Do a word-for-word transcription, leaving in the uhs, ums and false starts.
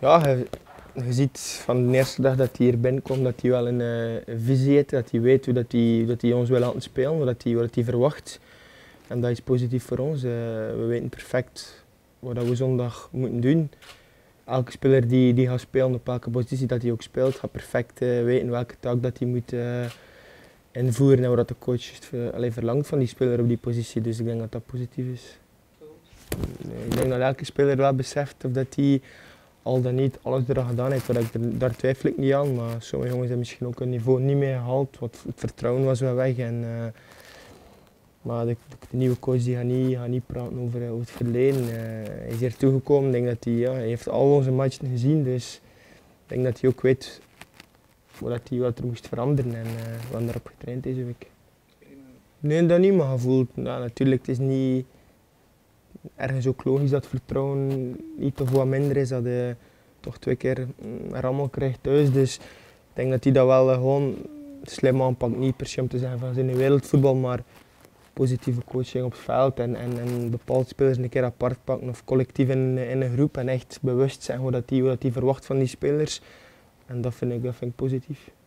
Ja, je, je ziet van de eerste dag dat hij hier binnenkomt dat hij wel een, uh, een visie heeft, dat hij weet hoe dat hij, dat hij ons wil laten spelen, wat hij, wat hij verwacht. En dat is positief voor ons. Uh, we weten perfect wat we zondag moeten doen. Elke speler die, die gaat spelen op elke positie dat hij ook speelt, gaat perfect uh, weten welke taak dat hij moet uh, invoeren en wat de coach uh, allee, verlangt van die speler op die positie. Dus ik denk dat dat positief is. Ik denk dat elke speler wel beseft of dat hij al dan niet alles eraan gedaan heeft. Ik, daar twijfel ik niet aan, maar sommige jongens hebben misschien ook een niveau niet meer gehaald. Want het vertrouwen was wel weg. En, uh, maar de, de nieuwe coach die gaat, niet, gaat niet praten over, over het verleden. Uh, hij is hier toegekomen. Ik denk dat hij, ja, hij heeft al onze matchen gezien. Dus ik denk dat hij ook weet wat, hij, wat er moest veranderen en uh, we hebben daarop getraind deze week. Nee, dat niet, maar gevoeld. Ja, natuurlijk, het is niet ergens ook logisch dat vertrouwen niet of wat minder is. Dat hij toch twee keer een rammel krijgt thuis. Dus ik denk dat hij dat wel uh, gewoon slim aanpakt. Niet per se om te zeggen van zijn wereldvoetbal, maar positieve coaching op het veld en, en, en bepaalde spelers een keer apart pakken of collectief in, in een groep en echt bewust zijn hoe dat hij, hoe dat hij verwacht van die spelers. En dat vind ik, dat vind ik positief.